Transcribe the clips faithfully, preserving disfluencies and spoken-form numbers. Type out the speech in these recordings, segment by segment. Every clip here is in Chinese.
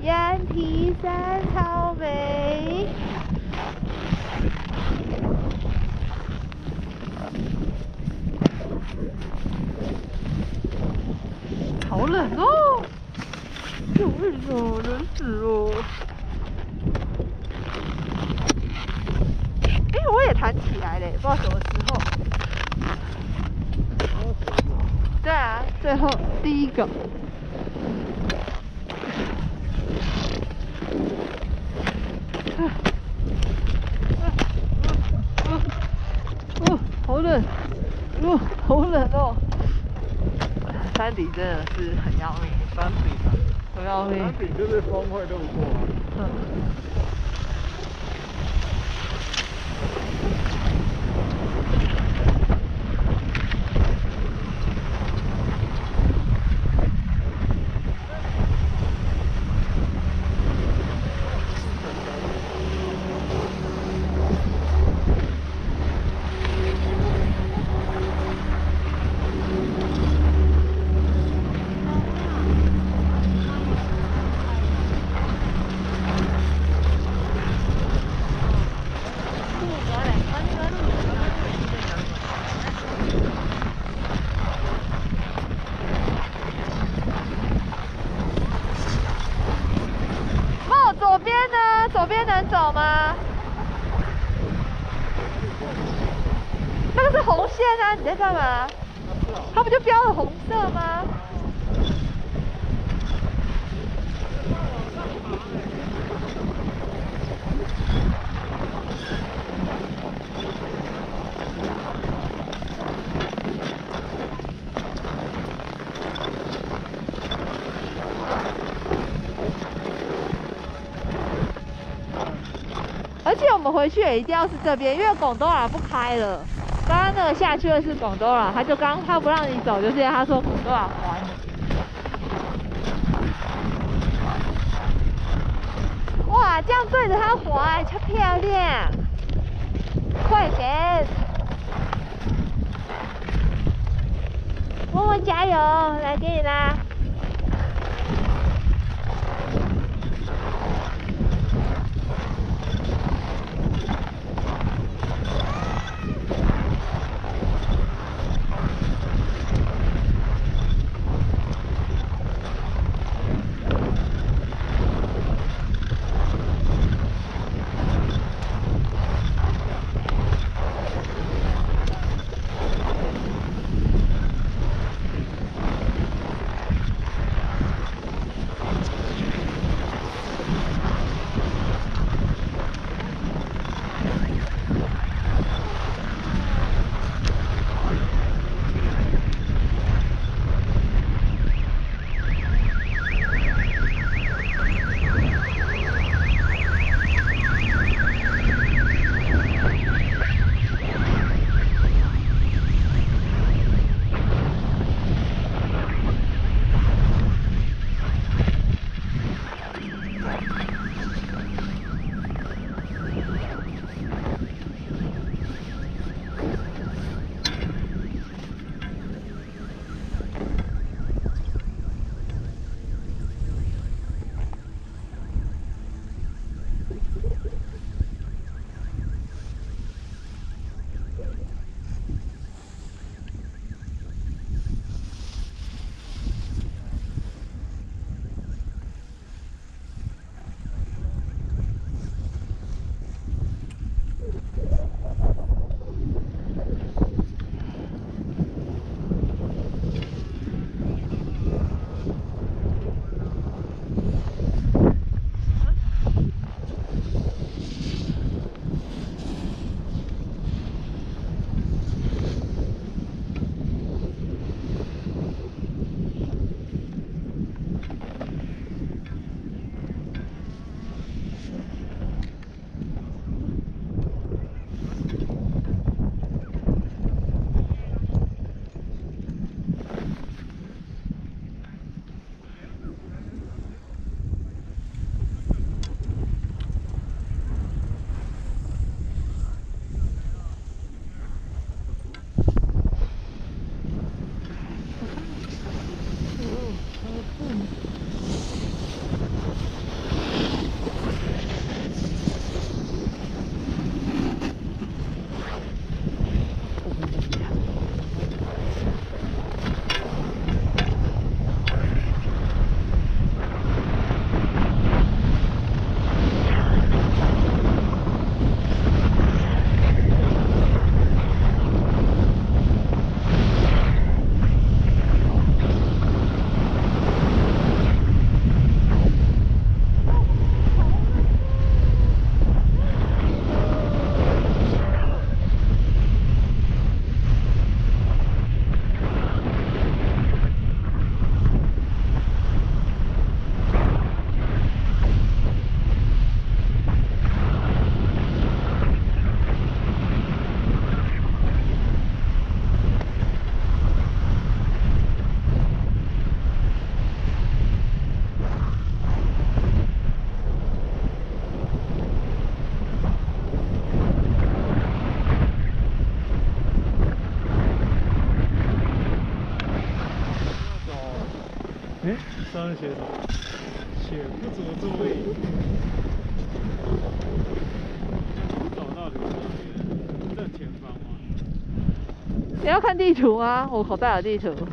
雁啼山草美。好冷哦！好冷哦，冷死哦！哎、欸，我也弹起来嘞，不知道什么时候。对啊，最后第一个。哦，好冷！哦，好冷哦！山顶真的是很要命， 山顶啊， 很要命。 山顶就是风会路过啊。嗯。 左边呢？左边能走吗？那个是红线啊！你在干嘛？它不就标了红色吗？而且我们回去也一定要是这边，因为贡多拉不开了。刚刚那个下去的是贡多拉，他就刚他不让你走，就是因为他说贡多拉关了。哇，这样对着它滑，超漂亮！快点，默默加油，来给你啦！ 哎，上面写什么？写不足注意。找到刘少杰正前方吗？ 你要看地图吗？我口袋有地图。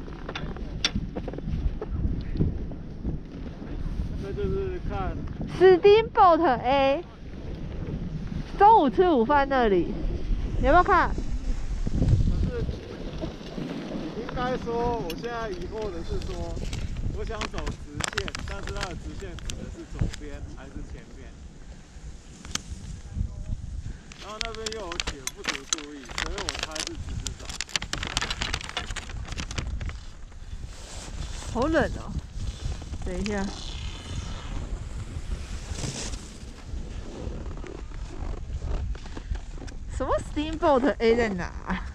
那就是看 Steamboat A， 中午吃午饭那里，你要不要看？ 可是应该说，我现在疑惑的是说，我想走直线，但是它的直线指的是左边还是前面？然后那边又有写不足注意，所以我猜是直直走。 好冷哦，等一下。什么 Steamboat A 在哪？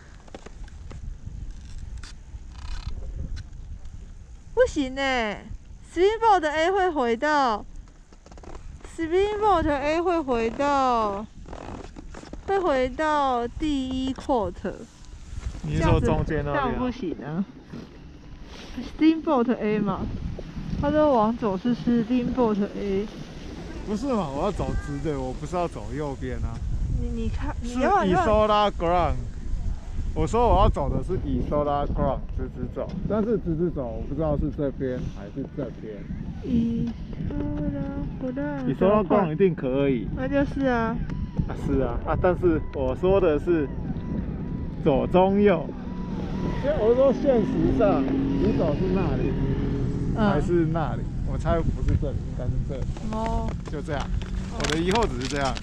不行呢 ，Steamboat A 会回到 Steamboat A 会回到会回到第一 court。 你是说中间那边、啊？ 这样不行啊。Steamboat A 嘛，它的往左是 Steamboat A。 不是嘛？我要走直的，我不是要走右边啊。 你你看，你是要不要 Isola Ground。我说我要走的是 Isola Ground 直直走，但是直直走我不知道是这边还是这边。Isola Ground 一定可以。 那就是啊。 啊是啊啊，但是我说的是左中右。因为我说现实上你走是那里、嗯、还是那里？我猜不是这里，应该是这里。哦，就这样。哦、我的疑惑只是这样。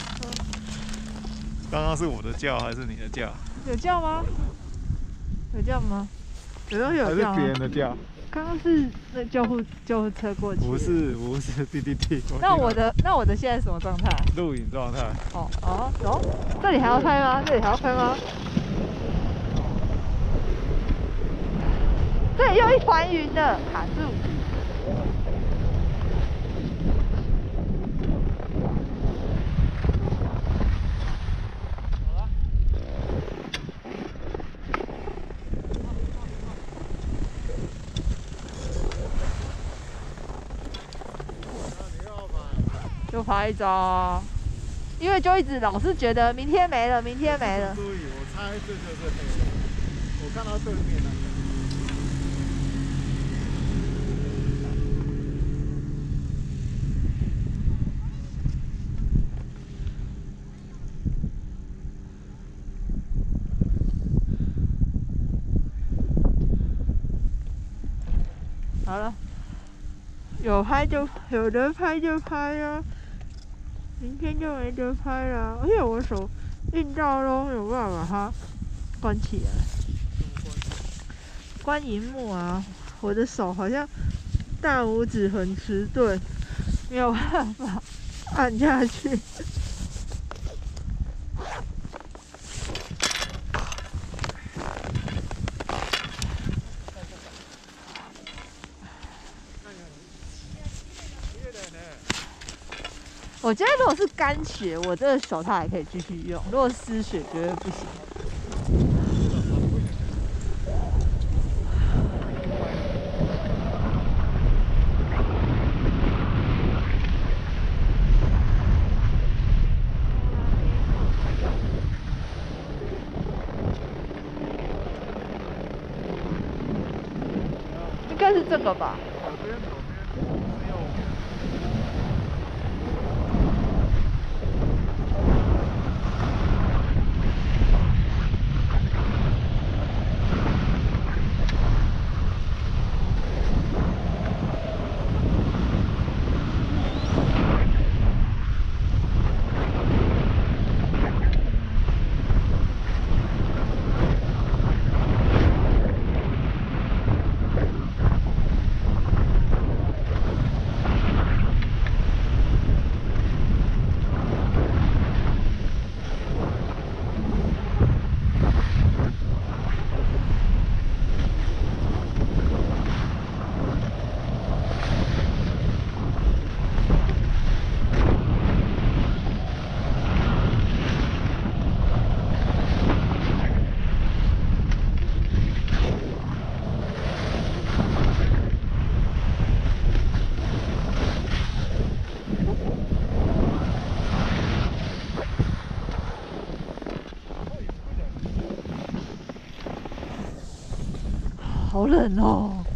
刚刚是我的叫还是你的叫？ 有叫吗？有叫吗？有东西有叫吗？ 还是别人的叫？ 刚刚是那救护救护车过去。 不是不是，滴滴滴。 那我的那我的现在什么状态？ 录影状态。 哦哦哦，这里还要拍吗？这里还要拍吗？这里又一团云的卡住。就拍一张，因为就一直老是觉得明天没了，明天没了。 注意，我猜这就是黑的。我看到对面那个。 好了，有拍就有得拍就拍啊。明天就没得拍了，而且我手硬到都没有办法把它关起来。关荧幕啊！我的手好像大拇指很迟钝，没有办法按下去。我觉得如果是干血，我这个手套还可以继续用；如果湿血，绝对不行。应该是这个吧。 好冷哦。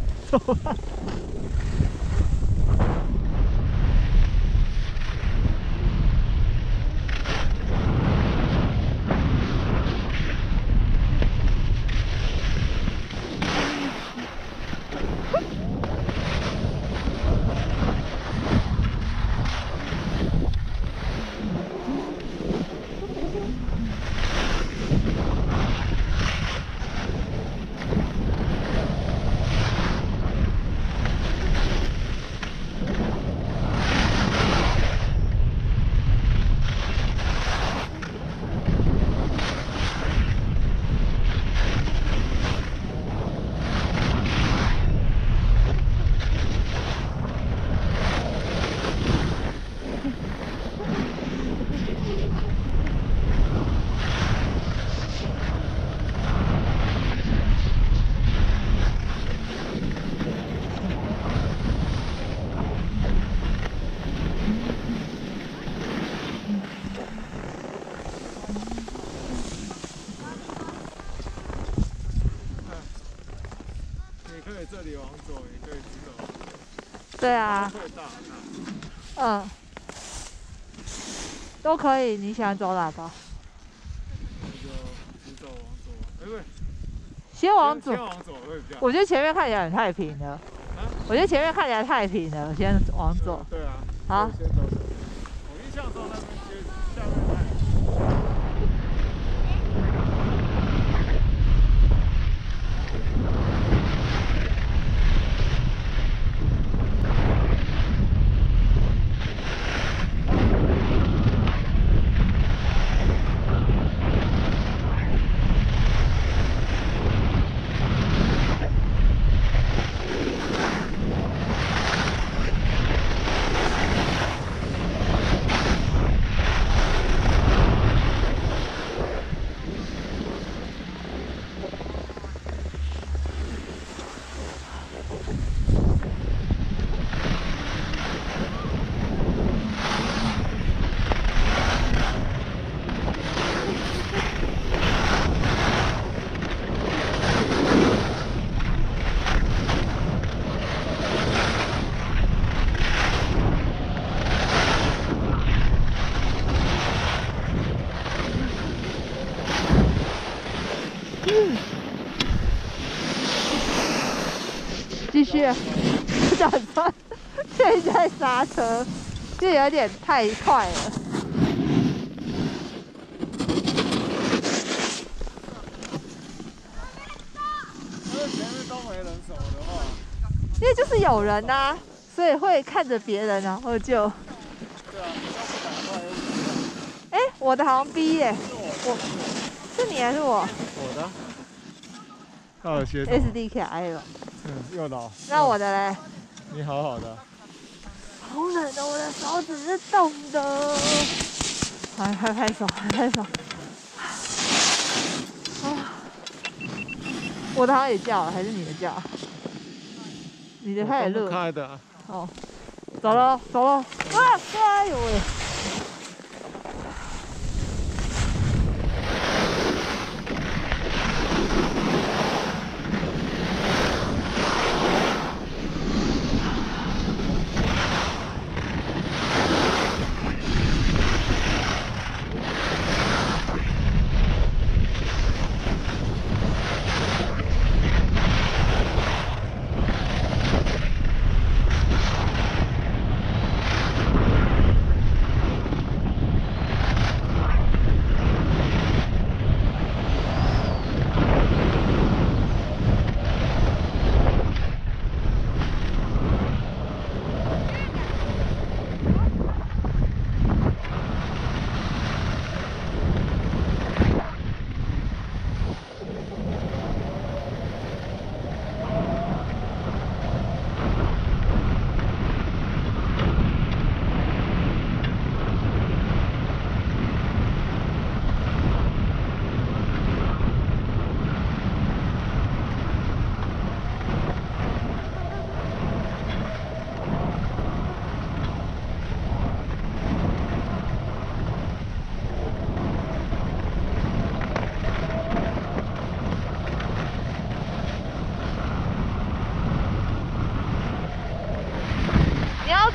可以这里往左，也可以直走。 对啊。嗯，都可以。你想走哪个？ 那就直走往左。哎、欸、不， 先往左。 先往左会比较。 我觉得前面看起来很太平了。啊？我觉得前面看起来太平了，先往左。 对啊。 好。 先走左。我印象中那边其实下面太。 继续，不打算现在刹车，就有点太快了。 因为前面都没人什么的话， 因为就是有人呐、啊，所以会看着别人，然后就。 对啊，你要不赶快又不哎、欸，我的好像 B 耶、欸，我是你还是我？ 我的。到了协同。 S D K I 了。 嗯，又老。 那我的嘞？ 你好好的。 好冷的，我的手指是冻的。来，拍拍手，拍拍手。啊！我的好像也叫了，还是你的叫？你的开始热。 开的。 哦。走了，走了。啊！哎呦喂！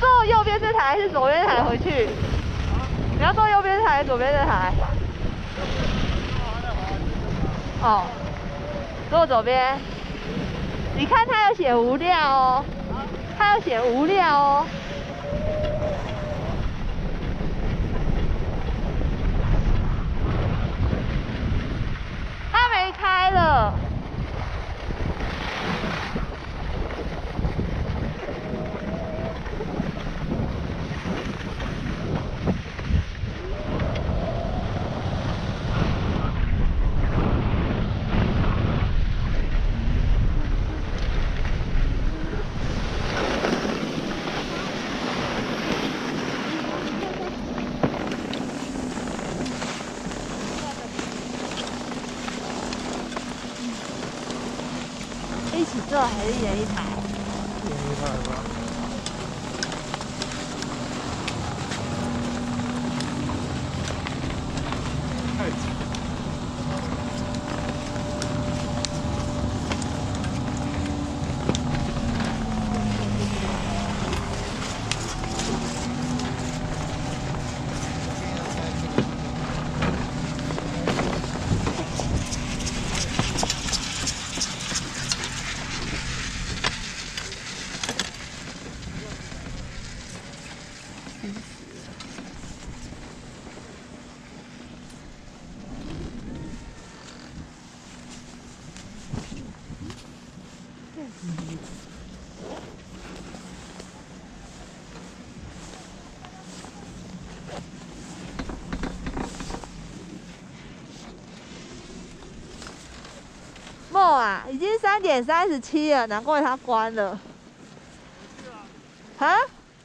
坐右边这台还是左边这台回去？你要坐右边这台还是左边这台？哦，坐左边。你看他有写无料哦，他有写无料哦。他没开了。一起坐还是一人一台？ 一人一台吧。太挤。 梦啊，已经三点三十七了，难怪它关了。啊？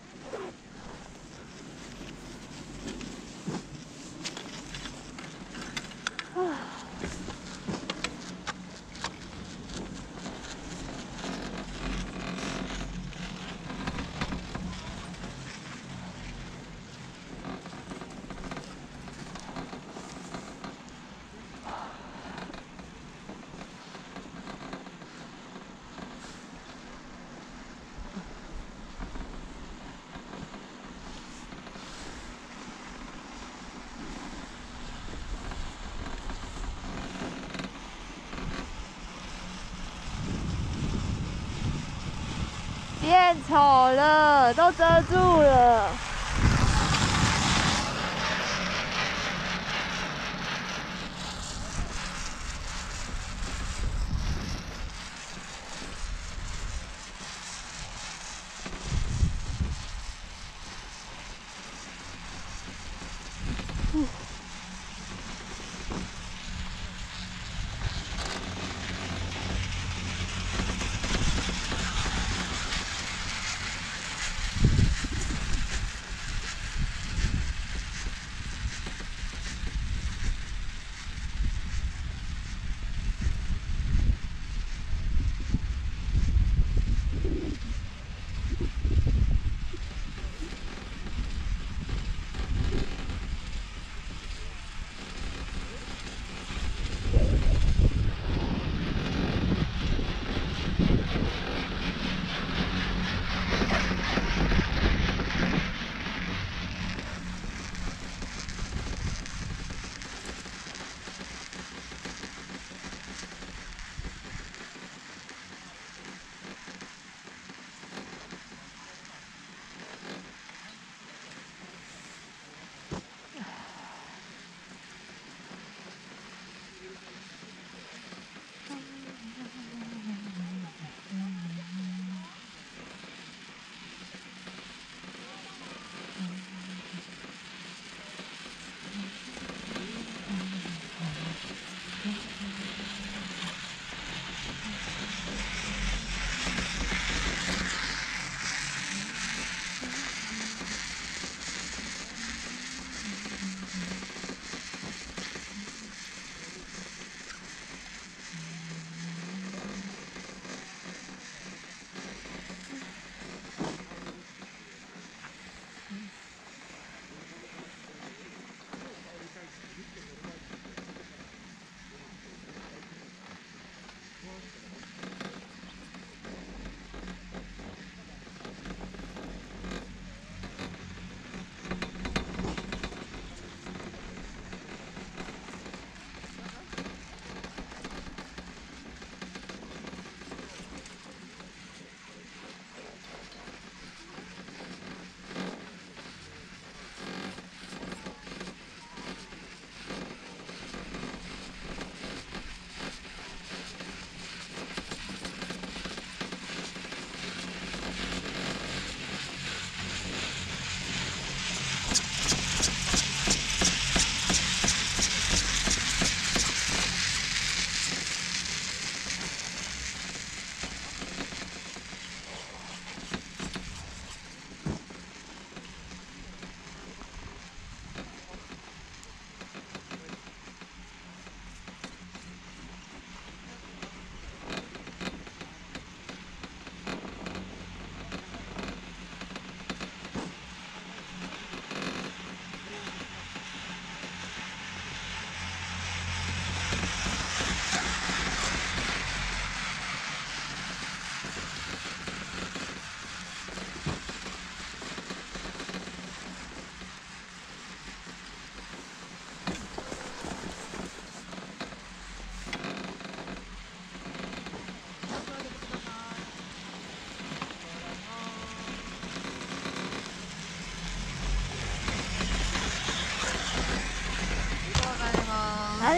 变丑了，都遮住了。嗯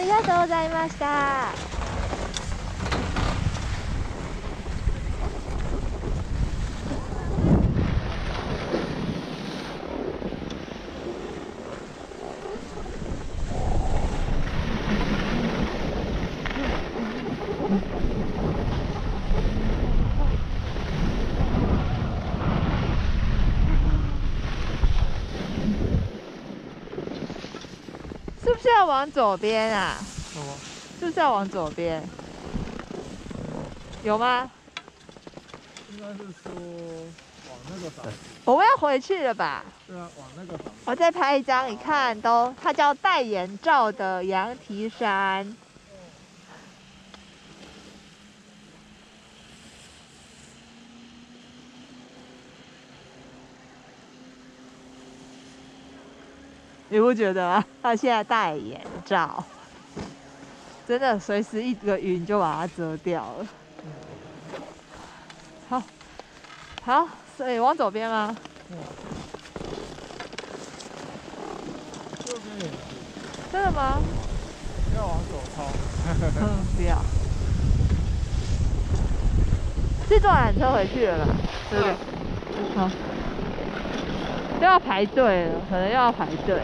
りがとうございました。是不是要往左边啊？ 什么？ 是不是要往左边？有吗？ 应该是说往那个方向。 我们要回去了吧？ 对啊，往那个方向。 我再拍一张，你看都，它叫戴眼罩的羊蹄山。你不觉得吗？他现在戴眼罩，真的随时一个云就把它遮掉了。好，好，所以往左边吗？ 嗯。右边也是。 真的吗？ 不要往左超。 嗯，不要。是坐缆车回去了吧？对不对？好。又要排队了，可能又要排队。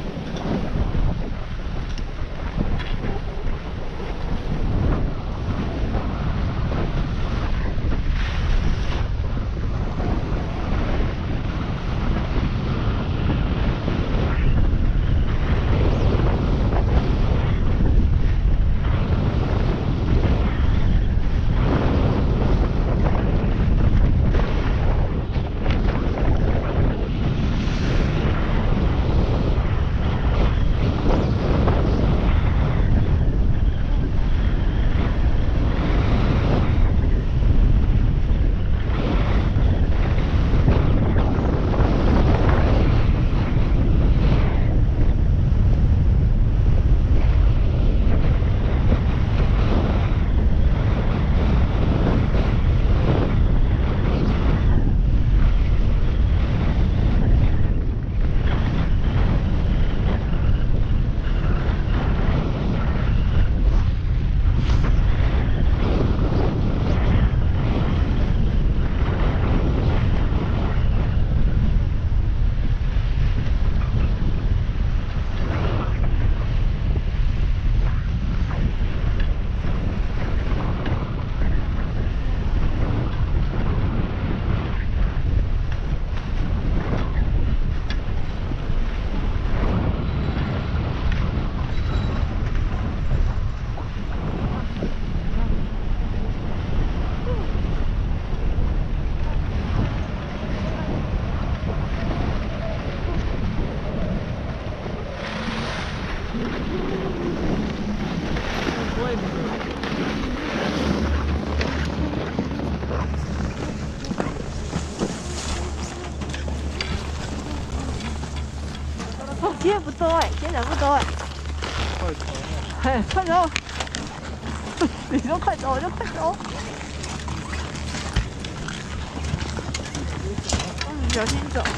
今天不多哎、欸，今天人不多哎、欸。 快走！ 嘿，快走！你说快走，我就快走。嗯，小心走。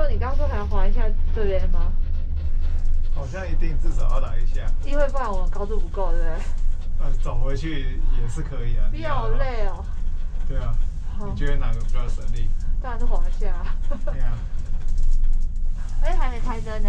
就你刚说还要滑一下这边吗？ 好像一定至少要来一下， 因为不然我们高度不够，对不对？ 呃，走回去也是可以啊。 比较累哦。 对啊。你觉得哪个比较省力？ 当然是滑下。 对啊。 哎，还没开灯呢。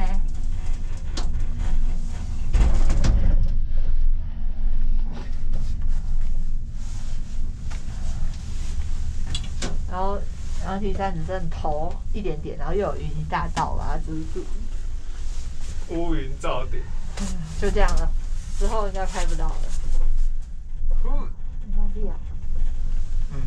然后，然后 T 三只剩头一点点，然后又有云一大道把它遮住。 乌云罩顶。 嗯，就这样了，之后应该拍不到了。 嗯。 你放屁啊！ 嗯。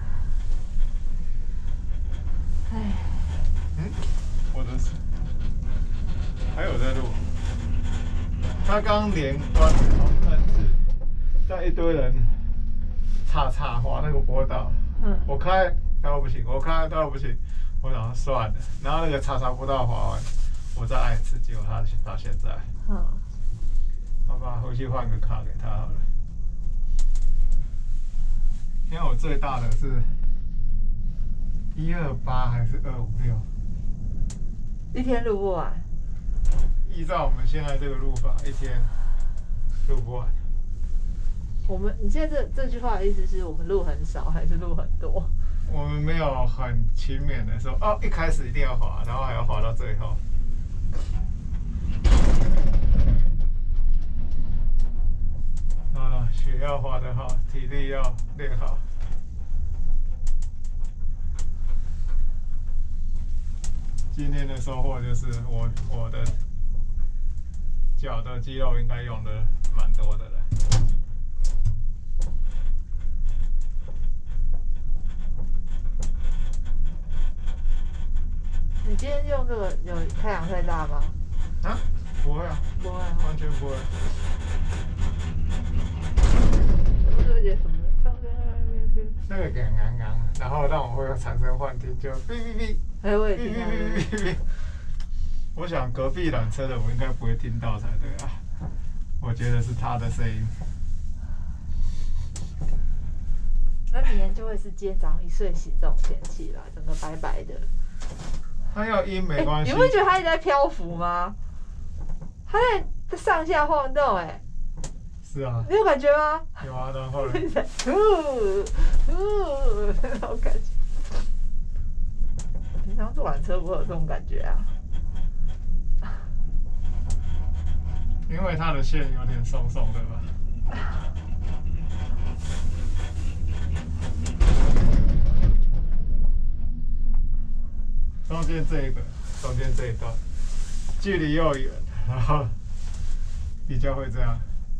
唉。 嗯，我的是还有在录。他刚连关好三次，但一堆人叉叉滑那个坡道。嗯。我开他说不行，我开他说不行，我想算了。然后那个叉叉坡道滑完，我再按一次，结果他到现在。嗯。好吧，回去换个卡给他好了。因为我最大的是一二八还是二五六？ 一天录不完。 依照我们现在这个录法，一天录不完。 我们，你现在这这句话的意思是我们录很少，还是录很多？ 我们没有很勤勉的说，哦，一开始一定要滑，然后还要滑到最后。好了，血要滑得好，体力要练好。今天的收获就是我我的脚的肌肉应该用的蛮多的了。 你今天用这个有太阳太大吗？ 啊，不会啊， 不会、啊， 完全不会。 我是觉得什么？ 那个刚刚刚，然后让我会产生幻听，就哔哔哔。 哎，我也听到了。 我想隔壁缆车的我应该不会听到才对啊，我觉得是他的声音。 那明天就会是今天早上一睡醒这种天气啦，整个白白的。 它要阴没关系、 欸。你会觉得它一直在漂浮吗？它在上下晃动、欸，哎。 是啊。 你有感觉吗？ 有啊，然后呢？ 呜呜，那种感觉。平常坐缆车不会有这种感觉啊。 因为它的线有点松松的吧。中间这一个，中间这一段，距离又远，然后比较会这样。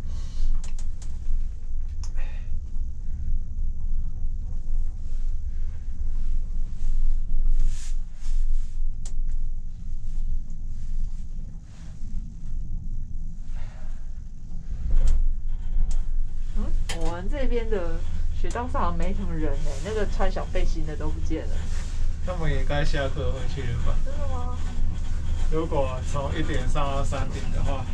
嗯，我们这边的雪道上好像没什么人哎、欸，那个穿小背心的都不见了。 他们也该下课回去了吧？ 真的吗？ 如果从一点上到三点的话，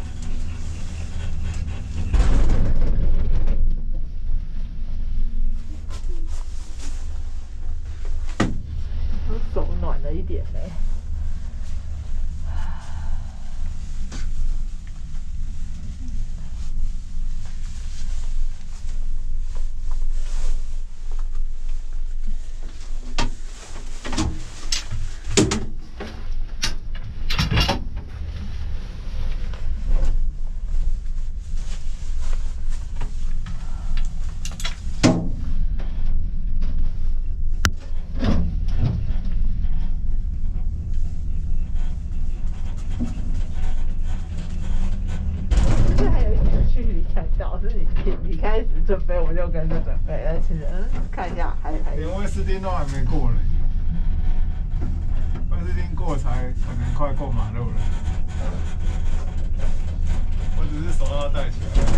我手暖了一点嘞、欸。准备我就跟着准备，而且嗯，看一下还还。 连威斯汀都还没过嘞，威斯汀过才可能快过马路了。我只是手要带起来。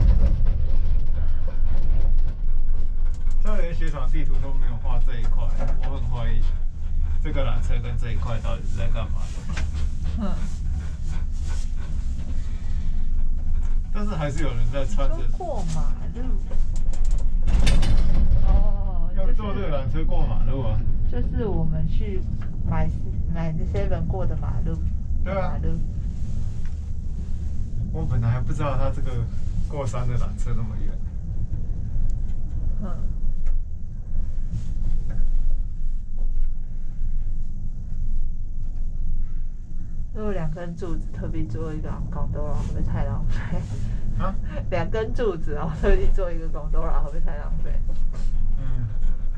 他连雪场地图都没有画这一块，我很怀疑这个缆车跟这一块到底是在干嘛的。嗯。但是还是有人在穿着过马路。哦。 要坐这个缆车过马路啊？ 就这是我们去买买 seven 过的马路。 对啊。马路。我本来还不知道它这个过山的缆车那么远。 嗯。如果两根柱子特别做一个广东人，会不会太浪费？啊？两根柱子然后特地做一个广东人，会不会太浪费？ 嗯。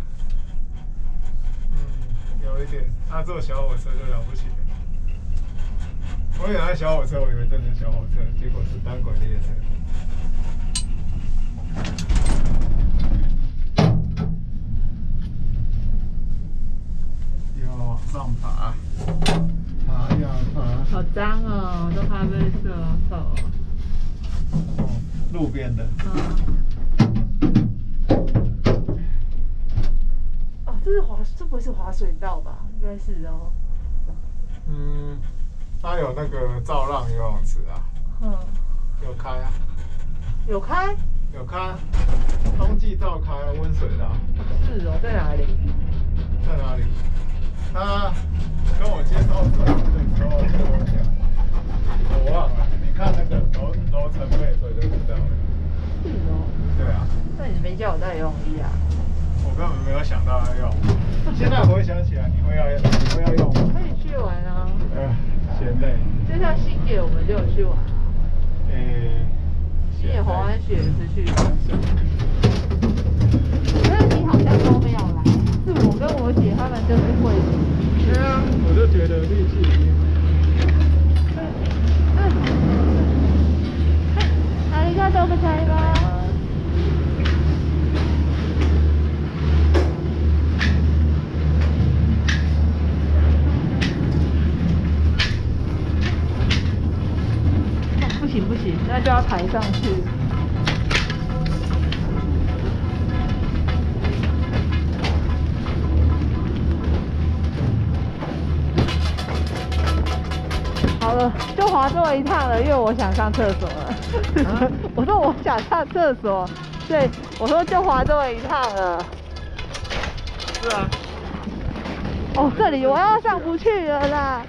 嗯，有一点。他坐小火车就了不起了。我以为他小火车，我以为真的是小火车，结果是单轨列车。要往上爬。爬呀爬， 好脏哦，都咖啡色，好丑哦。 哦，路边的。 嗯。哦，这是滑，这不是滑水道吧？应该是哦。 嗯，它有那个造浪游泳池啊。嗯。有开啊。 有开？ 有开，冬季照开温水的。 是哦，在哪里？ 在哪里？他跟我介绍这个的时候跟我讲，我忘了。你看那个楼楼层配水就知道了。 是哦。 对啊。 那你没叫我带游泳衣啊？ 我根本没有想到要用。现在回想起来，你会要你会要用吗？ 可以去玩啊。 呃，嫌累。 就像新野，我们就有去玩啊。 诶。 新野滑完雪也是去玩水。可是你好像都没有来，是我跟我姐他们就是会。 对啊，我就觉得力气已经。 ありがとうございます。不行不行，那就要抬上去。好了，就滑这么一趟了，因为我想上厕所了。啊、我说我想上厕所，对，我说就滑这么一趟了。 是啊。 哦，这里我要上不去了啦。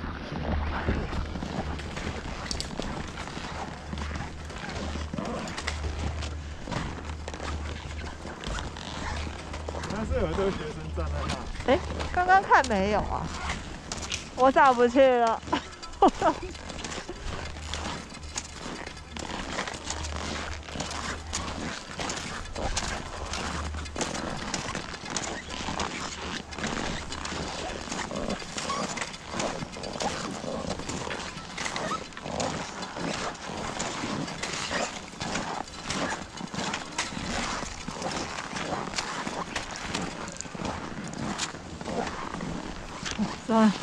但是有这个学生站在那。 哎，刚刚看没有啊？我上不去了。算了。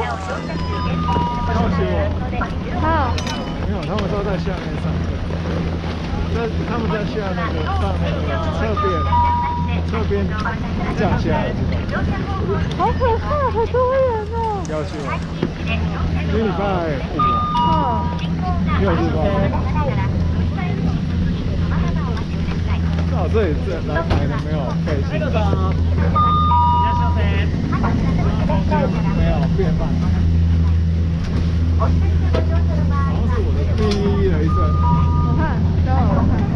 告诉我。 好。 没有，他们都在下面上课。那他们在下那个放那个侧边，侧边降下来这种。 好可怕，好多人哦。 要去吗？一礼拜五啊。 六日八。哦，这里这来排的没有费心。没有变慢。好像是我的第一人生。 我看，等会我看。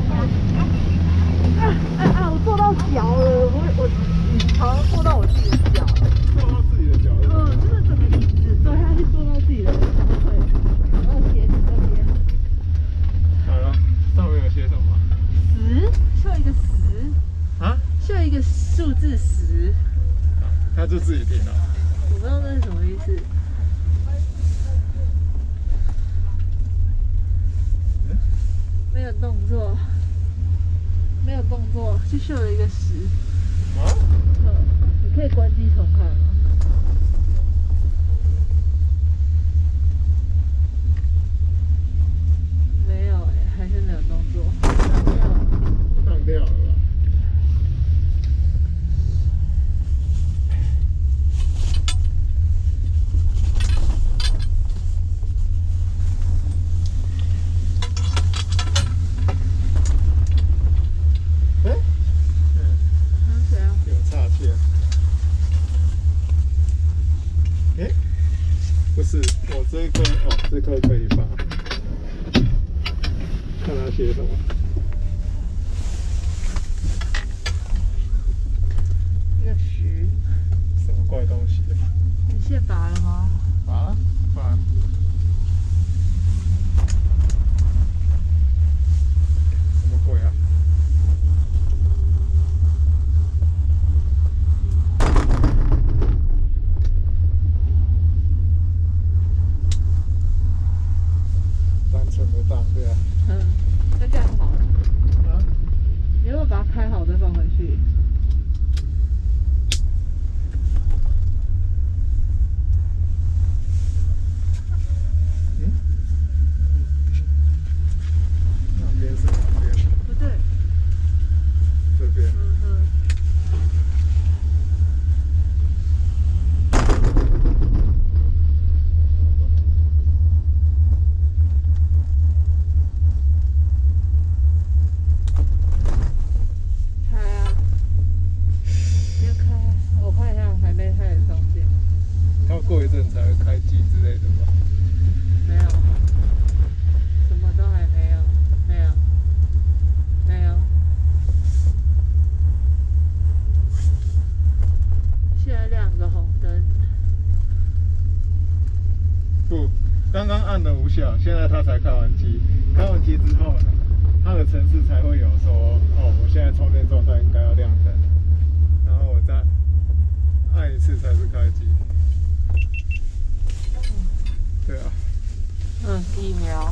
啊啊啊！我坐到脚了，我我好像坐到我自己的脚。 坐到自己的脚。 嗯，就是整个椅子坐下去，坐到自己的小腿，然后鞋子这边。 好了，上面有写什么？ 十，绣一个十。 啊？ 绣一个数字十。 他就自己停了。 我不知道那是什么意思。 嗯？ 没有动作，没有动作，就绣了一个十。 啊？ 嗯，你可以关机重看吗？没有哎、欸，还是没有动作。 上掉了吧？哎，嗯， 谁啊？ 有岔线。哎，不是，我这一颗哦，这颗可以拔。看他写什么。 一个十。 什么怪东西？ 你线拔了吗？ 拔了，拔了。什么鬼啊？单纯的当对啊。 嗯，那这样好了。 啊？ 你要不要把它开好再放回去？ 嗯？那边是哪边？ 不对。 这边。 嗯哼。开啊！先开，我看一下，还没开始充电。 要过一阵才会开机之类的吧？ 没有，什么都还没有，没有，没有。现在亮个红灯。 不，刚刚按了无效，现在它才开完机。开完机之后，它的程式才会有说，哦，我现在充电状态应该要亮灯，然后我再按一次才是开机。对啊。 嗯，疫苗。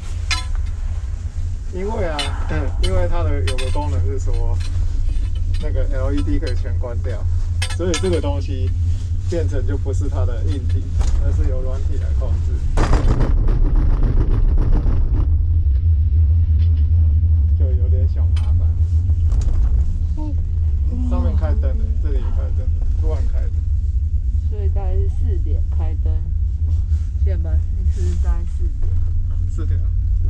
因为啊，嗯，因为它的有个功能是说，那个 L E D 可以全关掉，所以这个东西变成就不是它的硬体，而是由软体来控制，就有点小麻烦。上面开灯的，这里开灯，突然开灯。 所以大概是四点开灯。现在你是大概四点。 四点啊。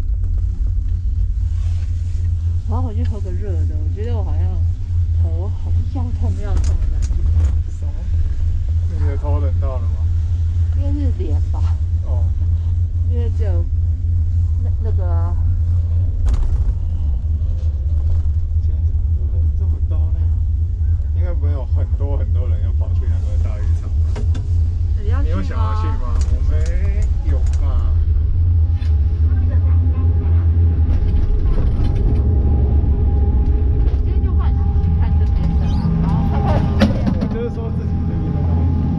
我要回去喝个热的，我觉得我好像头好像要痛要痛的感觉。 什么？你的头冷到了吗？ 应该是脸吧。 哦。 因为只有那那个啊。 今天人这么多呢？应该没有很多很多人要跑去那个大浴场吧？ 你要去吗？ 你有想要去吗？我没有吧。 今天就换看这边的，然后看看。 我就是说自己这边的大浴场。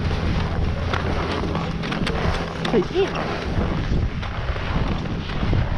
很硬。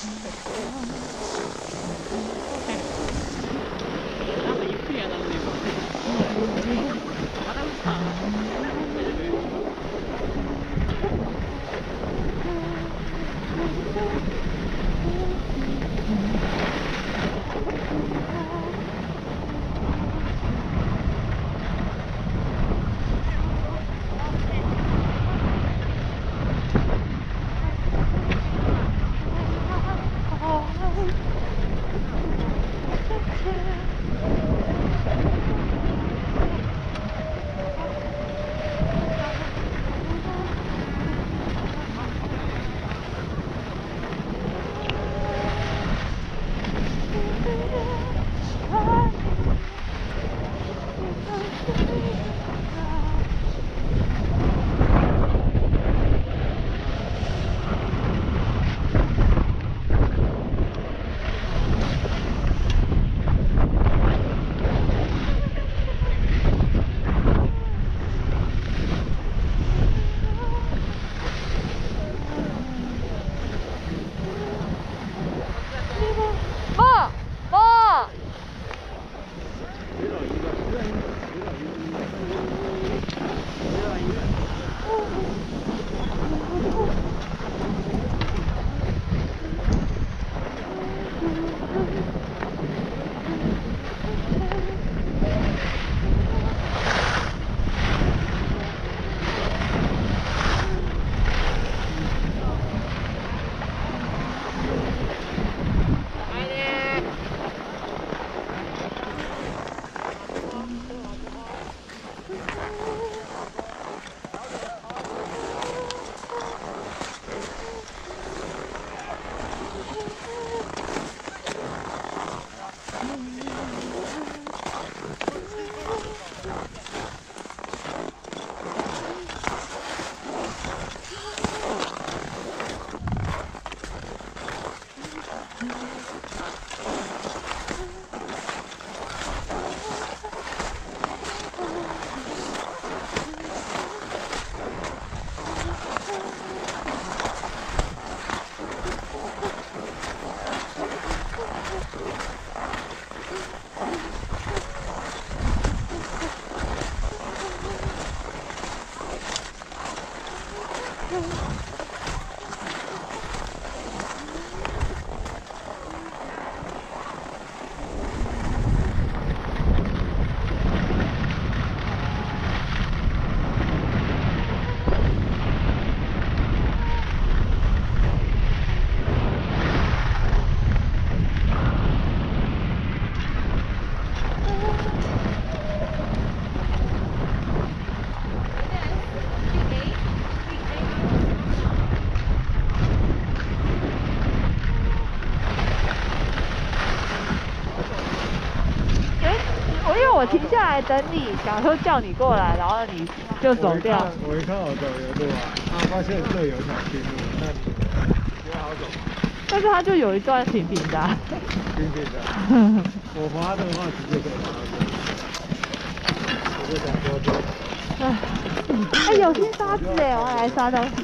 我停下来等你，想说叫你过来，然后你就走掉。 我一看我走有路啊，啊发现这有条平路，那觉得好走。 但是它就有一段平平的、啊。 平平的。我滑的话直接可以滑到这。我就想说这。 哎，哎有些沙子哎，我要来刷东西。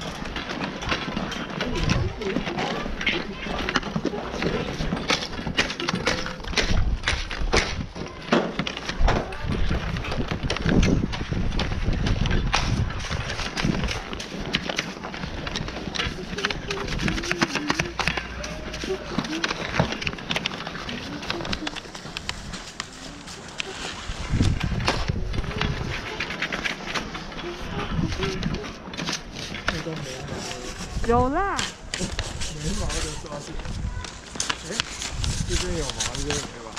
有啦， 没毛的抓是，哎，这边有毛，这边没毛。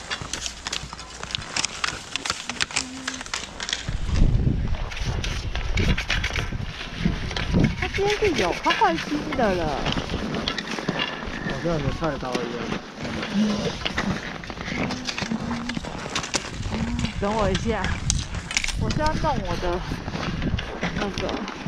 它今天是有，它换新的了。 好像你的菜刀一样。 等我一下，我是要弄我的那个。